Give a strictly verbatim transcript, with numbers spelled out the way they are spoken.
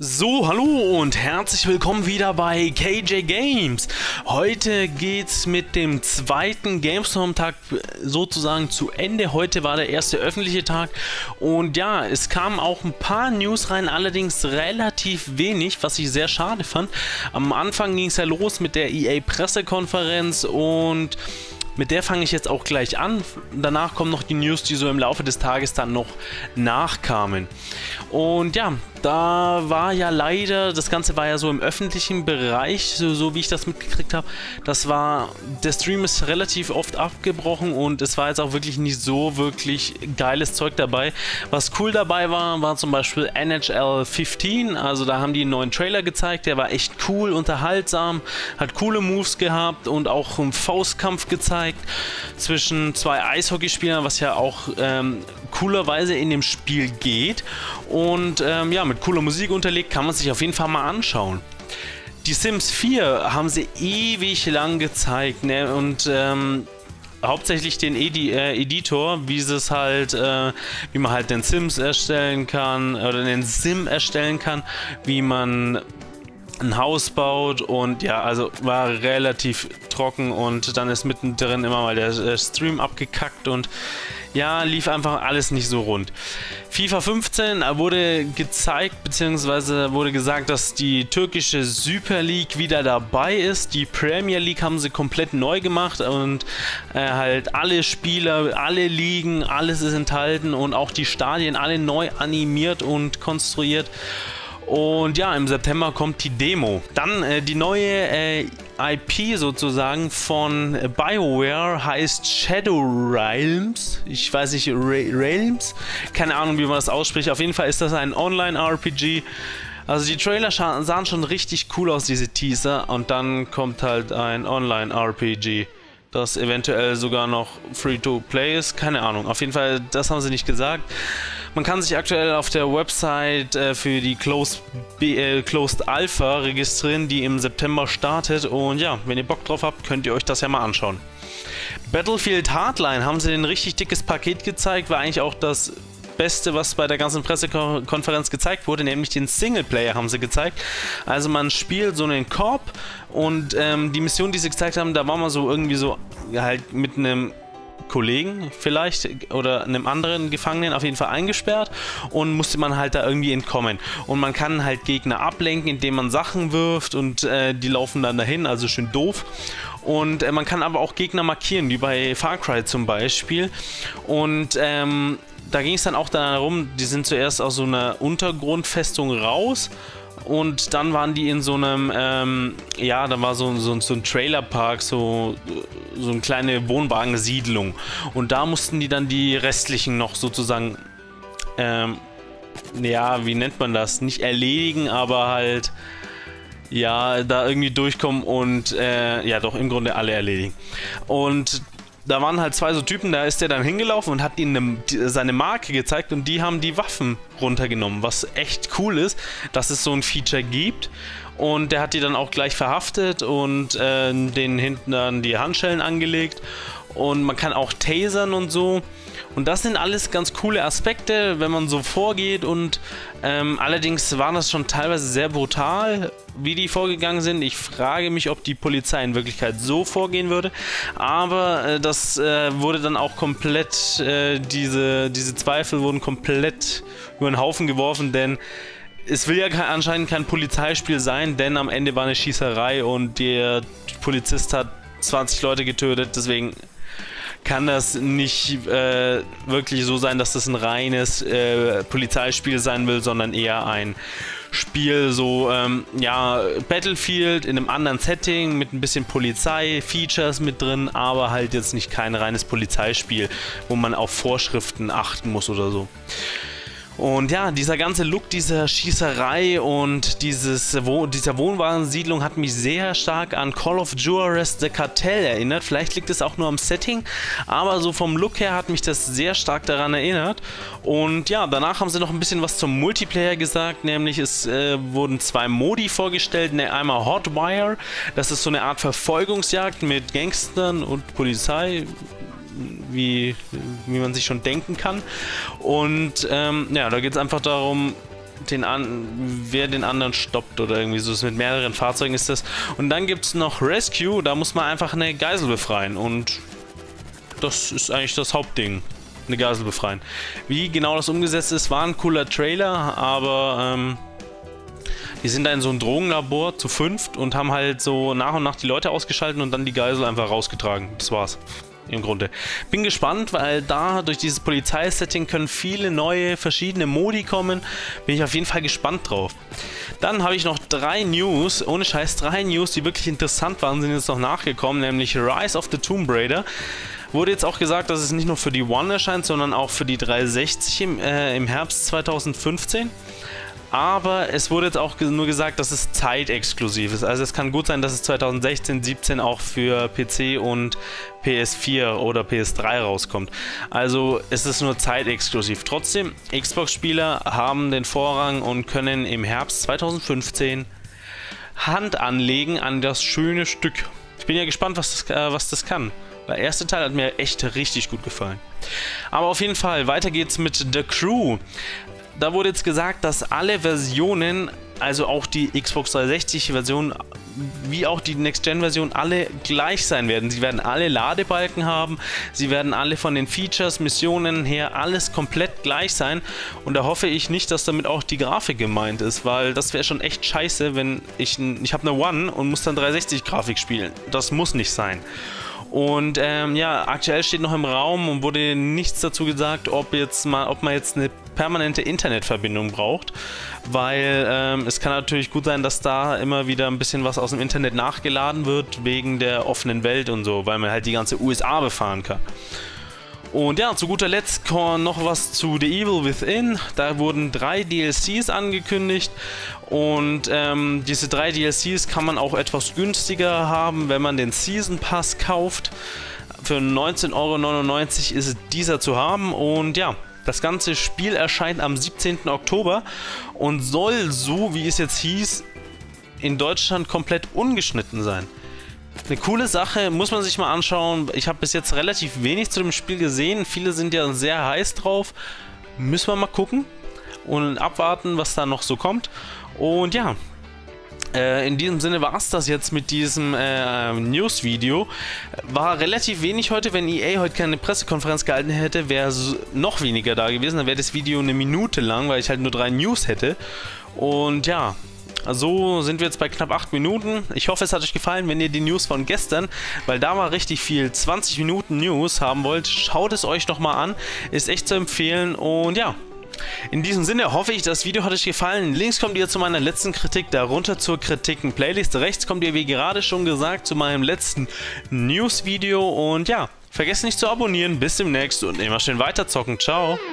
So, hallo und herzlich willkommen wieder bei K J Games. Heute geht's mit dem zweiten Gamescom-Tag sozusagen zu Ende. Heute war der erste öffentliche Tag und ja, es kamen auch ein paar News rein, allerdings relativ wenig, was ich sehr schade fand. Am Anfang ging es ja los mit der E A-Pressekonferenz und mit der fange ich jetzt auch gleich an. Danach kommen noch die News, die so im Laufe des Tages dann noch nachkamen. Und ja, da war ja leider, das Ganze war ja so im öffentlichen Bereich, so, so wie ich das mitgekriegt habe. Das war, der Stream ist relativ oft abgebrochen und es war jetzt auch wirklich nicht so wirklich geiles Zeug dabei. Was cool dabei war, war zum Beispiel N H L fünfzehn, also da haben die einen neuen Trailer gezeigt, der war echt cool, unterhaltsam, hat coole Moves gehabt und auch einen Faustkampf gezeigt zwischen zwei Eishockeyspielern, was ja auch ähm, coolerweise in dem Spiel geht und ähm, ja, mit cooler Musik unterlegt, kann man sich auf jeden Fall mal anschauen. Die Sims vier haben sie ewig lang gezeigt, ne? Und ähm, hauptsächlich den Edi äh, Editor, wie es halt, äh, wie man halt den Sims erstellen kann oder den Sim erstellen kann, wie man ein Haus baut und ja, also war relativ trocken und dann ist mittendrin immer mal der äh, Stream abgekackt und ja, lief einfach alles nicht so rund. FIFA fünfzehn wurde gezeigt, beziehungsweise wurde gesagt, dass die türkische Super League wieder dabei ist. Die Premier League haben sie komplett neu gemacht und äh, halt alle Spieler, alle Ligen, alles ist enthalten und auch die Stadien alle neu animiert und konstruiert. Und ja, im September kommt die Demo. Dann äh, die neue äh, I P sozusagen von äh, BioWare heißt Shadow Realms. Ich weiß nicht, Ra Realms? Keine Ahnung, wie man das ausspricht. Auf jeden Fall ist das ein Online-R P G. Also die Trailer sahen schon richtig cool aus, diese Teaser. Und dann kommt halt ein Online-R P G, das eventuell sogar noch Free-to-Play ist. Keine Ahnung. Auf jeden Fall, das haben sie nicht gesagt. Man kann sich aktuell auf der Website äh, für die Closed, äh, Closed Alpha registrieren, die im September startet. Und ja, wenn ihr Bock drauf habt, könnt ihr euch das ja mal anschauen. Battlefield Hardline haben sie ein richtig dickes Paket gezeigt. War eigentlich auch das Beste, was bei der ganzen Pressekonferenz gezeigt wurde, nämlich den Singleplayer haben sie gezeigt. Also man spielt so einen Korb und ähm, die Mission, die sie gezeigt haben, da war man so irgendwie so halt mit einem Kollegen vielleicht oder einem anderen Gefangenen auf jeden Fall eingesperrt und musste man halt da irgendwie entkommen. Und man kann halt Gegner ablenken, indem man Sachen wirft und äh, die laufen dann dahin, also schön doof. Und äh, man kann aber auch Gegner markieren, wie bei Far Cry zum Beispiel. Und ähm, da ging es dann auch darum, die sind zuerst aus so einer Untergrundfestung raus. Und dann waren die in so einem, ähm, ja, da war so, so, so ein Trailerpark, so, so eine kleine Wohnwagensiedlung. Und da mussten die dann die restlichen noch sozusagen, ähm, ja, wie nennt man das? Nicht erledigen, aber halt, ja, da irgendwie durchkommen und, äh, ja, doch im Grunde alle erledigen. Und da waren halt zwei so Typen, da ist der dann hingelaufen und hat ihnen eine, seine Marke gezeigt und die haben die Waffen runtergenommen, was echt cool ist, dass es so ein Feature gibt. Und der hat die dann auch gleich verhaftet und äh, denen hinten dann die Handschellen angelegt und man kann auch tasern und so. Und das sind alles ganz coole Aspekte, wenn man so vorgeht und ähm, allerdings war das schon teilweise sehr brutal, wie die vorgegangen sind. Ich frage mich, ob die Polizei in Wirklichkeit so vorgehen würde, aber äh, das äh, wurde dann auch komplett, äh, diese, diese Zweifel wurden komplett über den Haufen geworfen, denn es will ja anscheinend kein Polizeispiel sein, denn am Ende war eine Schießerei und der Polizist hat zwanzig Leute getötet, deswegen kann das nicht äh, wirklich so sein, dass das ein reines äh, Polizeispiel sein will, sondern eher ein Spiel, so, ähm, ja, Battlefield in einem anderen Setting mit ein bisschen Polizei-Features mit drin, aber halt jetzt nicht kein reines Polizeispiel, wo man auf Vorschriften achten muss oder so. Und ja, dieser ganze Look dieser Schießerei und dieses Wo dieser Wohnwagensiedlung hat mich sehr stark an Call of Juarez The Cartel erinnert. Vielleicht liegt es auch nur am Setting, aber so vom Look her hat mich das sehr stark daran erinnert. Und ja, danach haben sie noch ein bisschen was zum Multiplayer gesagt, nämlich es äh, wurden zwei Modi vorgestellt. Ne, einmal Hotwire, das ist so eine Art Verfolgungsjagd mit Gangstern und Polizei. Wie, wie man sich schon denken kann. Und ähm, ja, da geht es einfach darum, den an, wer den anderen stoppt oder irgendwie so. Mit mehreren Fahrzeugen ist das. Und dann gibt es noch Rescue, da muss man einfach eine Geisel befreien. Und das ist eigentlich das Hauptding. Eine Geisel befreien. Wie genau das umgesetzt ist, war ein cooler Trailer, aber ähm, die sind da in so einem Drogenlabor zu fünft und haben halt so nach und nach die Leute ausgeschaltet und dann die Geisel einfach rausgetragen. Das war's. Im Grunde. Bin gespannt, weil da durch dieses Polizeisetting können viele neue, verschiedene Modi kommen. Bin ich auf jeden Fall gespannt drauf. Dann habe ich noch drei News, ohne Scheiß drei News, die wirklich interessant waren, sind jetzt noch nachgekommen, nämlich Rise of the Tomb Raider. Wurde jetzt auch gesagt, dass es nicht nur für die One erscheint, sondern auch für die dreihundertsechzig im, äh, im Herbst zweitausendfünfzehn. Aber es wurde jetzt auch nur gesagt, dass es zeitexklusiv ist. Also es kann gut sein, dass es zweitausendsechzehn, siebzehn auch für P C und P S vier oder P S drei rauskommt. Also es ist nur zeitexklusiv. Trotzdem, Xbox-Spieler haben den Vorrang und können im Herbst zweitausendfünfzehn Hand anlegen an das schöne Stück. Ich bin ja gespannt, was das, äh, was das kann. Der erste Teil hat mir echt richtig gut gefallen. Aber auf jeden Fall, weiter geht's mit The Crew. Da wurde jetzt gesagt, dass alle Versionen, also auch die Xbox dreihundertsechzig-Version, wie auch die Next-Gen-Version, alle gleich sein werden. Sie werden alle Ladebalken haben, sie werden alle von den Features, Missionen her, alles komplett gleich sein. Und da hoffe ich nicht, dass damit auch die Grafik gemeint ist, weil das wäre schon echt scheiße, wenn ich, ich habe eine One und muss dann dreihundertsechzig-Grafik spielen. Das muss nicht sein. Und ähm, ja, aktuell steht noch im Raum und wurde nichts dazu gesagt, ob, jetzt mal, ob man jetzt eine permanente Internetverbindung braucht, weil ähm, es kann natürlich gut sein, dass da immer wieder ein bisschen was aus dem Internet nachgeladen wird, wegen der offenen Welt und so, weil man halt die ganze U S A befahren kann. Und ja, zu guter Letzt noch was zu The Evil Within. Da wurden drei D L Cs angekündigt und ähm, diese drei D L Cs kann man auch etwas günstiger haben, wenn man den Season Pass kauft. Für neunzehn Euro neunundneunzig ist dieser zu haben und ja, das ganze Spiel erscheint am siebzehnten Oktober und soll, so wie es jetzt hieß, in Deutschland komplett ungeschnitten sein. Eine coole Sache, muss man sich mal anschauen. Ich habe bis jetzt relativ wenig zu dem Spiel gesehen. Viele sind ja sehr heiß drauf. Müssen wir mal gucken und abwarten, was da noch so kommt. Und ja, äh, in diesem Sinne war es das jetzt mit diesem äh, News-Video. War relativ wenig heute. Wenn E A heute keine Pressekonferenz gehalten hätte, wäre es noch weniger da gewesen. Dann wäre das Video eine Minute lang, weil ich halt nur drei News hätte. Und ja, so sind wir jetzt bei knapp acht Minuten. Ich hoffe, es hat euch gefallen. Wenn ihr die News von gestern, weil da war richtig viel, zwanzig Minuten News haben wollt, schaut es euch nochmal an. Ist echt zu empfehlen. Und ja, in diesem Sinne hoffe ich, das Video hat euch gefallen. Links kommt ihr zu meiner letzten Kritik, darunter zur Kritiken-Playlist. Rechts kommt ihr, wie gerade schon gesagt, zu meinem letzten News-Video. Und ja, vergesst nicht zu abonnieren. Bis demnächst und immer schön weiterzocken. Ciao.